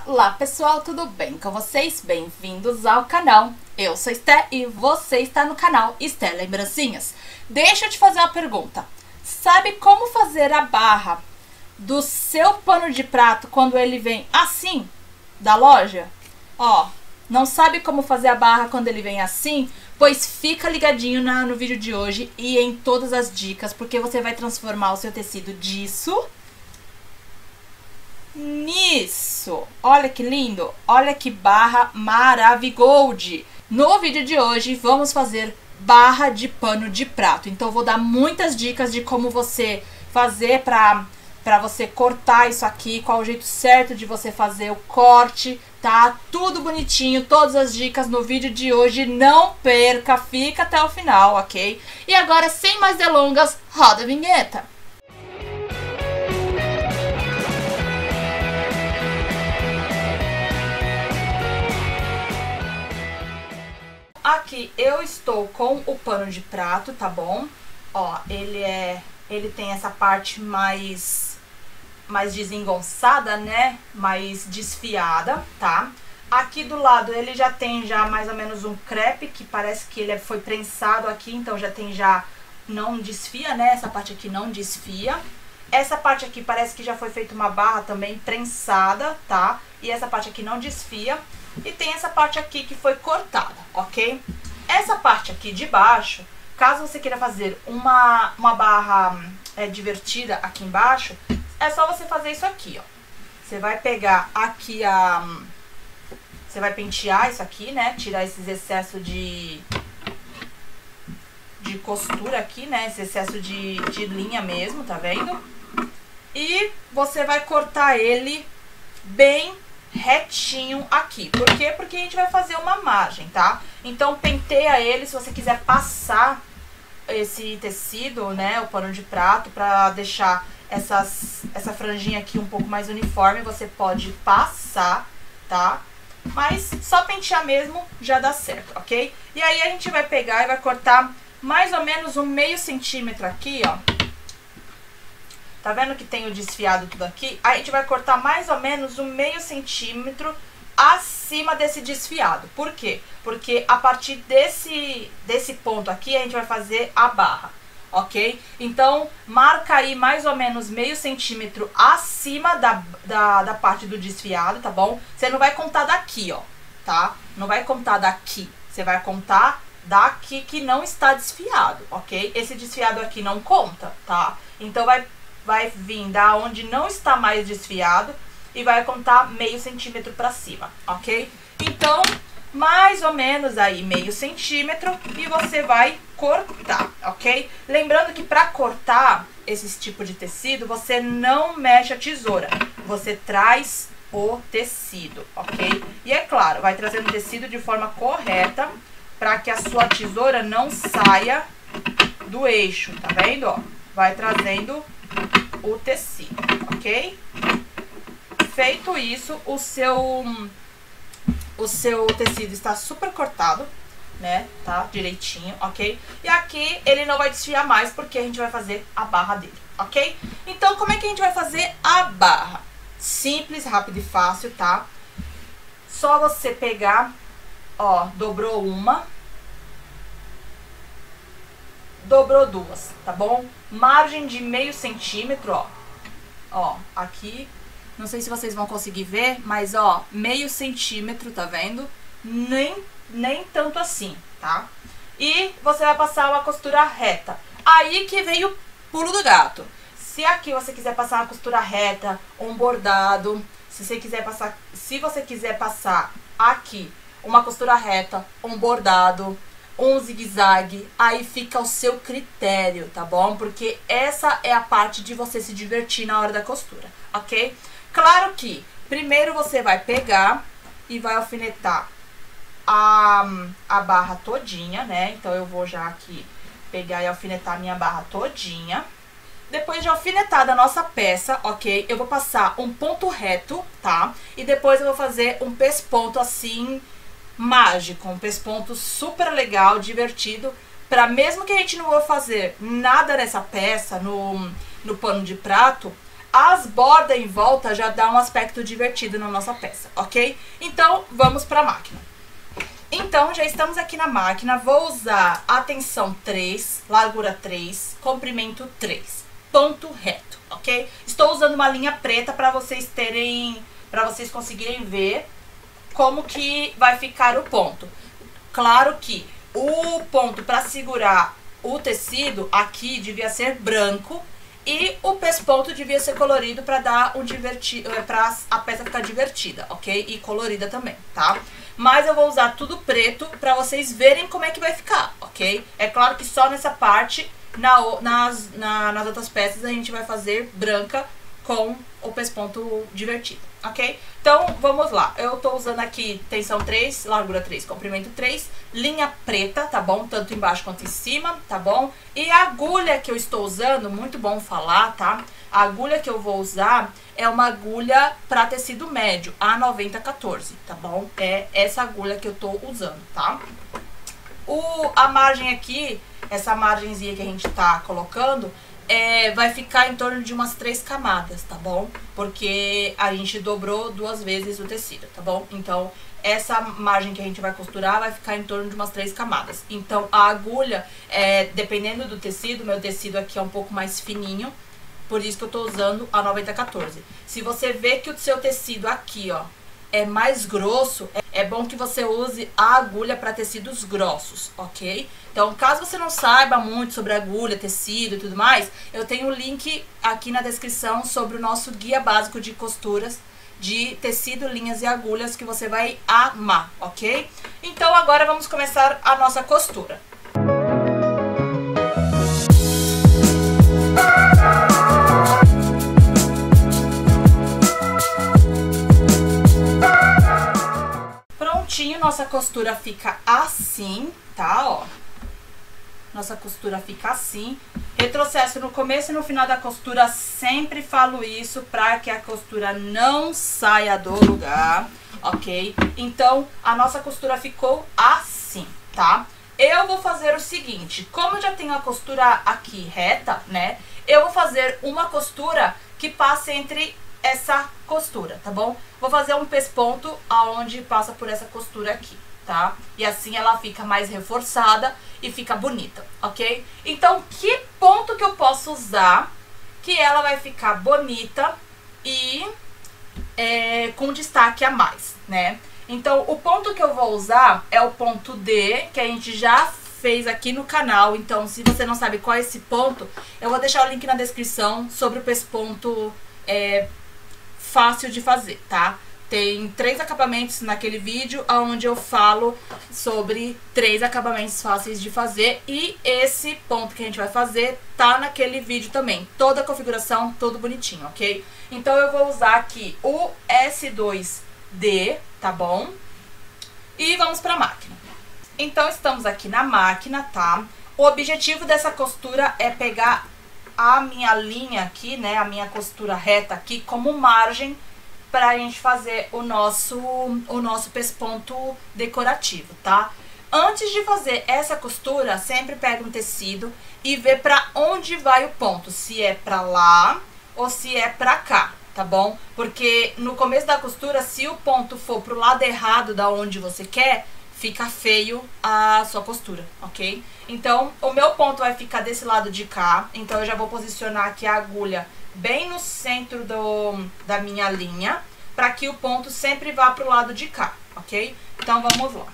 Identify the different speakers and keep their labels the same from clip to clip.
Speaker 1: Olá pessoal, tudo bem com vocês? Bem-vindos ao canal. Eu sou Esté e você está no canal Esté Lembrancinhas. Deixa eu te fazer uma pergunta. Sabe como fazer a barra do seu pano de prato quando ele vem assim da loja? Ó, não sabe como fazer a barra quando ele vem assim? Pois fica ligadinho no vídeo de hoje e em todas as dicas, porque você vai transformar o seu tecido disso nisso. Olha que lindo, olha que barra maravigold. No vídeo de hoje vamos fazer barra de pano de prato. Então eu vou dar muitas dicas de como você fazer para você cortar isso aqui, qual o jeito certo de você fazer o corte, tá? Tudo bonitinho, todas as dicas no vídeo de hoje. Não perca, fica até o final, ok? E agora, sem mais delongas, roda a vinheta. Aqui eu estou com o pano de prato, tá bom? Ó, ele tem essa parte mais desengonçada, né? Mais desfiada, tá? Aqui do lado ele já tem mais ou menos um crepe, que parece que ele foi prensado aqui, então não desfia, né? Essa parte aqui não desfia. Essa parte aqui parece que já foi feita uma barra também prensada, tá? E essa parte aqui não desfia. E tem essa parte aqui que foi cortada, ok? Essa parte aqui de baixo, caso você queira fazer uma barra divertida aqui embaixo, é só você fazer isso aqui, ó. Você vai pegar aqui você vai pentear isso aqui, né? Tirar esses excessos de costura aqui, né? Esse excesso de linha mesmo, tá vendo? E você vai cortar ele bem retinho aqui. Por quê? Porque a gente vai fazer uma margem, tá? Então penteia ele, se você quiser passar esse tecido, né, o pano de prato, pra deixar essa franjinha aqui um pouco mais uniforme, você pode passar, tá? Mas só pentear mesmo já dá certo, ok? E aí a gente vai pegar e vai cortar mais ou menos um meio centímetro aqui, ó. Tá vendo que tem o desfiado tudo aqui? A gente vai cortar mais ou menos um meio centímetro acima desse desfiado. Por quê? Porque a partir desse ponto aqui a gente vai fazer a barra, ok? Então, marca aí mais ou menos meio centímetro acima da parte do desfiado, tá bom? Você não vai contar daqui, ó, tá? Não vai contar daqui, você vai contar daqui que não está desfiado, ok? Esse desfiado aqui não conta, tá? Então, vai vir da onde não está mais desfiado e vai contar meio centímetro pra cima, ok? Então, mais ou menos aí meio centímetro e você vai cortar, ok? Lembrando que pra cortar esse tipo de tecido, você não mexe a tesoura, você traz o tecido, ok? E é claro, vai trazendo o tecido de forma correta pra que a sua tesoura não saia do eixo, tá vendo, ó? Vai trazendo o tecido, ok? Feito isso, o seu tecido está super cortado, né? Tá direitinho, ok? E aqui ele não vai desfiar mais porque a gente vai fazer a barra dele, ok? Então, como é que a gente vai fazer a barra? Simples, rápido e fácil, tá? Só você pegar, ó, dobrou uma, dobrou duas, tá bom? Margem de meio centímetro, ó. Ó, aqui, não sei se vocês vão conseguir ver, mas ó, meio centímetro, tá vendo? Nem tanto assim, tá? E você vai passar uma costura reta. Aí que vem o pulo do gato. Se aqui você quiser passar uma costura reta, um bordado, se você quiser passar aqui uma costura reta, um bordado, um zigue-zague, aí fica ao seu critério, tá bom? Porque essa é a parte de você se divertir na hora da costura, ok? Claro que primeiro você vai pegar e vai alfinetar a barra todinha, né? Então eu vou já aqui pegar e alfinetar a minha barra todinha. Depois de alfinetada a nossa peça, ok? Eu vou passar um ponto reto, tá? E depois eu vou fazer um pesponto assim mágico, um pesponto super legal, divertido, para mesmo que a gente não vá fazer nada nessa peça, no pano de prato, as bordas em volta já dá um aspecto divertido na nossa peça, ok? Então, vamos para a máquina. Então, já estamos aqui na máquina, vou usar a tensão 3, largura 3, comprimento 3, ponto reto, ok? Estou usando uma linha preta para vocês conseguirem ver como que vai ficar o ponto. Claro que o ponto para segurar o tecido aqui devia ser branco e o pesponto devia ser colorido para dar para a peça ficar divertida, ok? E colorida também, tá? Mas eu vou usar tudo preto para vocês verem como é que vai ficar, ok? É claro que só nessa parte, nas outras peças a gente vai fazer branca com o pesponto divertido, ok? Então, vamos lá. Eu tô usando aqui tensão 3, largura 3, comprimento 3, linha preta, tá bom? Tanto embaixo quanto em cima, tá bom? E a agulha que eu estou usando, muito bom falar, tá? A agulha que eu vou usar é uma agulha para tecido médio, A9014, tá bom? É essa agulha que eu tô usando, tá? A margem aqui, essa margenzinha que a gente tá colocando, vai ficar em torno de umas 3 camadas, tá bom? Porque a gente dobrou 2 vezes o tecido, tá bom? Então, essa margem que a gente vai costurar vai ficar em torno de umas 3 camadas. Então, a agulha, dependendo do tecido, meu tecido aqui é um pouco mais fininho, por isso que eu tô usando a 9014. Se você vê que o seu tecido aqui, ó, é mais grosso, é bom que você use a agulha para tecidos grossos, ok? Então, caso você não saiba muito sobre agulha, tecido e tudo mais, eu tenho o link aqui na descrição sobre o nosso guia básico de costuras de tecido, linhas e agulhas que você vai amar, ok? Então, agora vamos começar a nossa costura. Nossa costura fica assim, tá, ó. Nossa costura fica assim. Retrocesso no começo e no final da costura, sempre falo isso pra que a costura não saia do lugar, ok? Então, a nossa costura ficou assim, tá? Eu vou fazer o seguinte, como eu já tenho a costura aqui reta, né? Eu vou fazer uma costura que passe entre essa costura, tá bom? Vou fazer um pesponto aonde passa por essa costura aqui, tá? E assim ela fica mais reforçada e fica bonita, ok? Então, que ponto que eu posso usar que ela vai ficar bonita e com destaque a mais, né? Então, o ponto que eu vou usar é o ponto D, que a gente já fez aqui no canal. Então, se você não sabe qual é esse ponto, eu vou deixar o link na descrição sobre o pesponto fácil de fazer, tá? Tem 3 acabamentos naquele vídeo, onde eu falo sobre 3 acabamentos fáceis de fazer. E esse ponto que a gente vai fazer tá naquele vídeo também. Toda a configuração, tudo bonitinho, ok? Então eu vou usar aqui o S2D, tá bom? E vamos pra máquina. Então estamos aqui na máquina, tá? O objetivo dessa costura é pegar a minha linha aqui, né, a minha costura reta aqui como margem pra gente fazer o nosso pesponto decorativo, tá? Antes de fazer essa costura, sempre pega um tecido e vê pra onde vai o ponto, se é pra lá ou se é pra cá, tá bom? Porque no começo da costura, se o ponto for pro lado errado da onde você quer, fica feio a sua costura, ok? Então, o meu ponto vai ficar desse lado de cá. Então, eu já vou posicionar aqui a agulha bem no centro da minha linha, para que o ponto sempre vá pro lado de cá, ok? Então, vamos lá.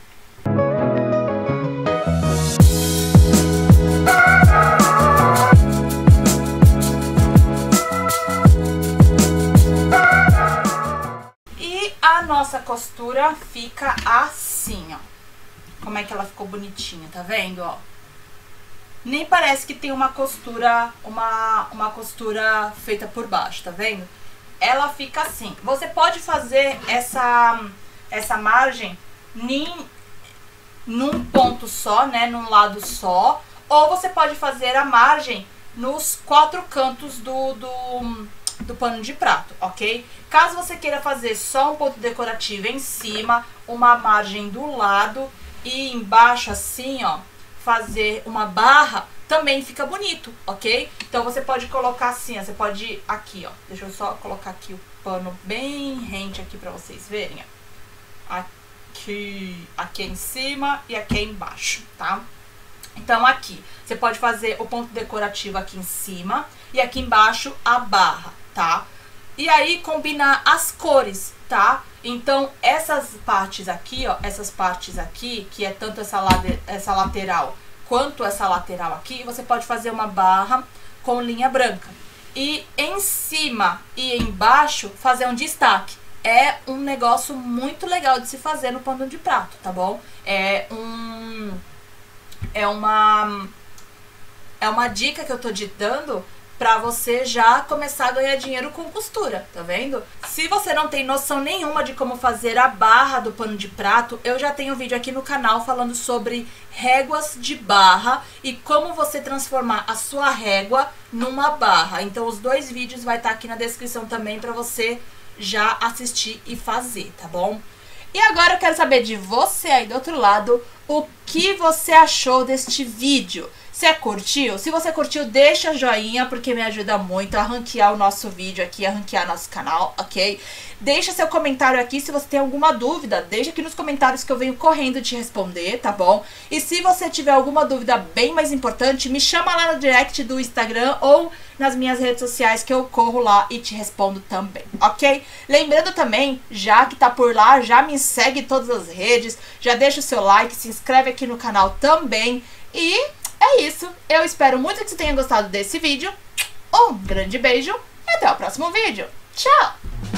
Speaker 1: E a nossa costura fica assim, ó. Como é que ela ficou bonitinha, tá vendo, ó? Nem parece que tem uma costura, uma costura feita por baixo, tá vendo? Ela fica assim. Você pode fazer essa margem num ponto só, né? Num lado só. Ou você pode fazer a margem nos 4 cantos do pano de prato, ok? Caso você queira fazer só um ponto decorativo em cima, uma margem do lado e embaixo assim, ó, fazer uma barra, também fica bonito, ok? Então você pode colocar assim, ó, você pode aqui, ó, deixa eu só colocar aqui o pano bem rente aqui pra vocês verem, ó. Aqui em cima e aqui embaixo, tá? Então aqui, você pode fazer o ponto decorativo aqui em cima e aqui embaixo a barra, tá? E aí combinar as cores, tá? Então essas partes aqui, ó, essas partes aqui, que é tanto essa lateral quanto essa lateral aqui, você pode fazer uma barra com linha branca. E em cima e embaixo fazer um destaque. É um negócio muito legal de se fazer no pano de prato, tá bom? É uma dica que eu tô te dando pra você já começar a ganhar dinheiro com costura, tá vendo? Se você não tem noção nenhuma de como fazer a barra do pano de prato, eu já tenho um vídeo aqui no canal falando sobre réguas de barra e como você transformar a sua régua numa barra. Então os dois vídeos vai estar aqui na descrição também pra você já assistir e fazer, tá bom? E agora eu quero saber de você aí do outro lado, o que você achou deste vídeo? Você curtiu? Se você curtiu, deixa joinha, porque me ajuda muito a ranquear o nosso vídeo aqui, a ranquear nosso canal, ok? Deixa seu comentário aqui, se você tem alguma dúvida, deixa aqui nos comentários que eu venho correndo te responder, tá bom? E se você tiver alguma dúvida bem mais importante, me chama lá no direct do Instagram ou nas minhas redes sociais que eu corro lá e te respondo também, ok? Lembrando também, já que tá por lá, já me segue em todas as redes, já deixa o seu like, se inscreve aqui no canal também e é isso. Eu espero muito que você tenha gostado desse vídeo. Um grande beijo e até o próximo vídeo. Tchau!